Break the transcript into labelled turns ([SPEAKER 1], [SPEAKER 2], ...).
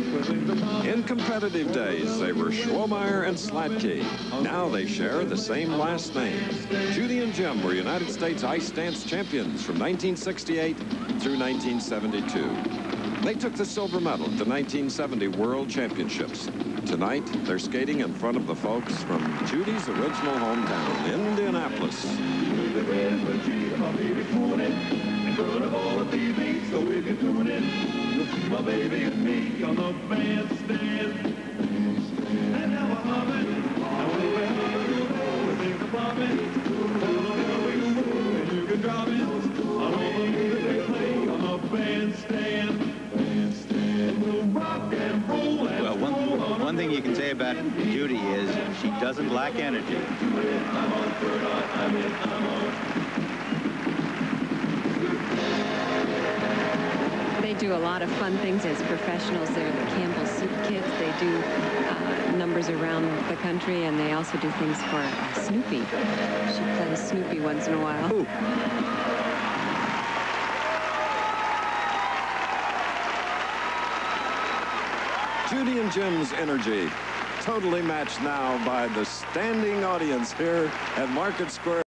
[SPEAKER 1] In competitive days, they were Schwomeyer and Slatke. Now they share the same last name. Judy and Jim were United States ice dance champions from 1968 through 1972. They took the silver medal at the 1970 World Championships. Tonight, they're skating in front of the folks from Judy's original hometown, Indianapolis.
[SPEAKER 2] My baby and me on the bandstand. And now we're humming. I will think of popping. And you can drop it. On all the music they play on the bandstand. We'll rock and roll and
[SPEAKER 3] well, one thing you can say about Judy is she doesn't lack energy.
[SPEAKER 4] They do a lot of fun things as professionals. They're the Campbell Soup Kids. They do numbers around the country, and they also do things for Snoopy. She plays Snoopy once in a while.
[SPEAKER 3] Ooh.
[SPEAKER 1] Judy and Jim's energy, totally matched now by the standing audience here at Market Square.